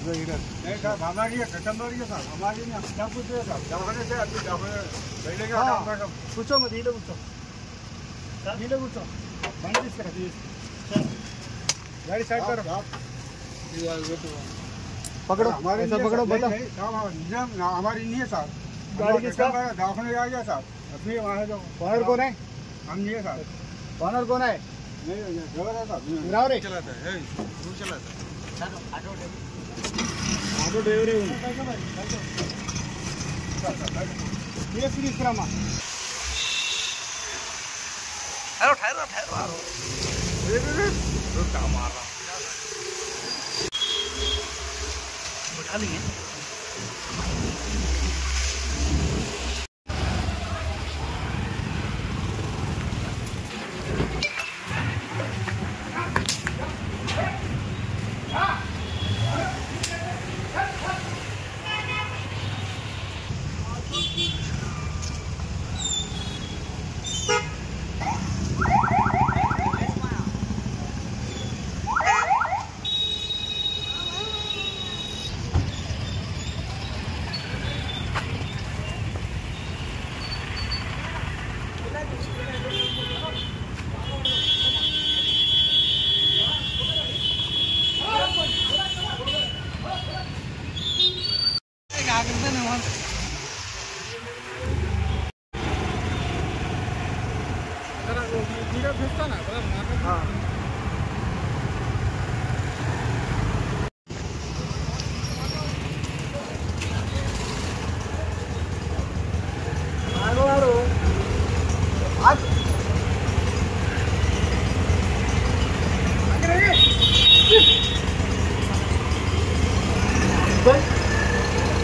नहीं साहब हमारी है कस्टमर है साहब हमारी नहीं हम सब कुछ है साहब दवाखाने से अभी दवाखाने पहले का काम था కూర్చో మరి ఈడ కూర్చో ఈడ కూర్చో బండి తీసుకురా गाड़ी साइड करो पकड़ो हमारे ऐसा पकड़ो बता निजाम हमारी नहीं है साहब गाड़ी किसका दवाखाने आ गया साहब अभी वहाँ जो ऑनर कौन है हम नहीं है साहब ऑनर कौन है नहीं जगह है साहब ड्राइवर चलाता है वो चलाता है ऑटो ड्राइवर ये सीरीज ड्रामा ठहरो ठहरो ठहरो रुका मार रहा उठा लेंगे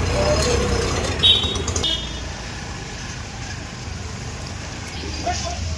What?